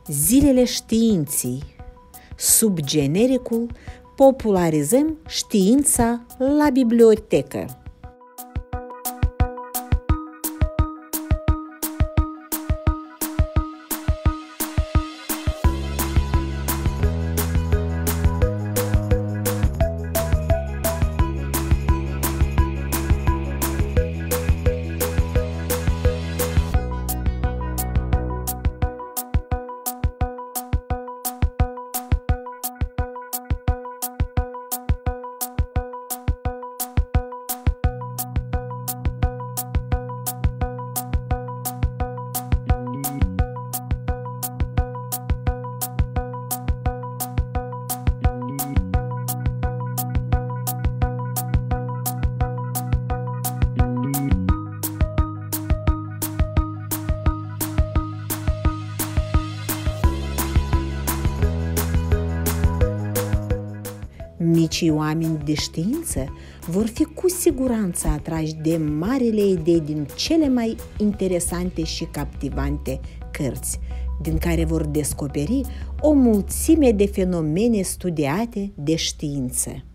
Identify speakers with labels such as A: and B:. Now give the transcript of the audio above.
A: Zilele științii, sub genericul Popularizăm știința la bibliotecă. Micii oameni de știință vor fi cu siguranță atrași de marile idei din cele mai interesante și captivante cărți, din care vor descoperi o mulțime de fenomene studiate de știință.